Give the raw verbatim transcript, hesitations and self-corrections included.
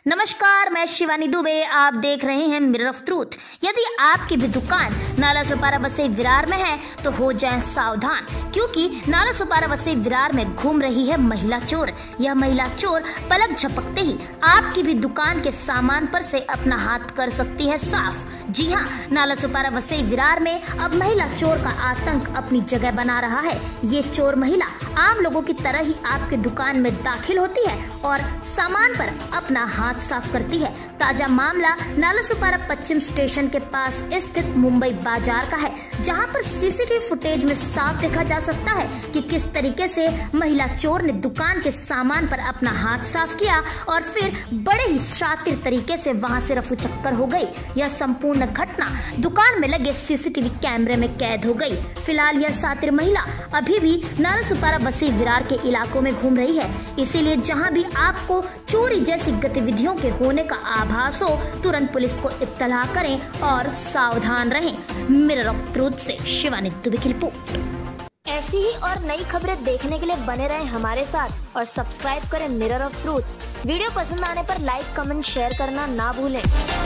नमस्कार, मैं शिवानी दुबे। आप देख रहे हैं मिरर ऑफ ट्रूथ। यदि आपकी भी दुकान नाला सुपारा वसई विरार में है तो हो जाएं सावधान, क्योंकि नाला सुपारा वसई विरार में घूम रही है महिला चोर। यह महिला चोर पलक झपकते ही आपकी भी दुकान के सामान पर से अपना हाथ कर सकती है साफ। जी हाँ, नाला सुपारा वसई विरार में अब महिला चोर का आतंक अपनी जगह बना रहा है। ये चोर महिला आम लोगों की तरह ही आपके दुकान में दाखिल होती है और सामान पर अपना हाथ साफ करती है। ताजा मामला नाला सुपारा पश्चिम स्टेशन के पास स्थित मुंबई बाजार का है, जहां पर सीसीटीवी फुटेज में साफ देखा जा सकता है कि किस तरीके से महिला चोर ने दुकान के सामान पर अपना हाथ साफ किया और फिर बड़े ही शातिर तरीके से वहां से रफू चक्कर हो गई। यह संपूर्ण घटना दुकान में लगे सीसीटीवी कैमरे में कैद हो गई। फिलहाल यह शातिर महिला अभी भी नाला सुपारा वसई विरार के इलाकों में घूम रही है। इसीलिए जहां भी आपको चोरी जैसी गतिविधियों के होने का आभास हो, तुरंत पुलिस को इत्तला करें और सावधान रहें। मिरर ऑफ ट्रूथ से शिवानी दुबे की रिपोर्ट। ऐसी ही और नई खबरें देखने के लिए बने रहें हमारे साथ और सब्सक्राइब करें मिरर ऑफ ट्रूथ। वीडियो पसंद आने पर लाइक, कमेंट, शेयर करना ना भूलें।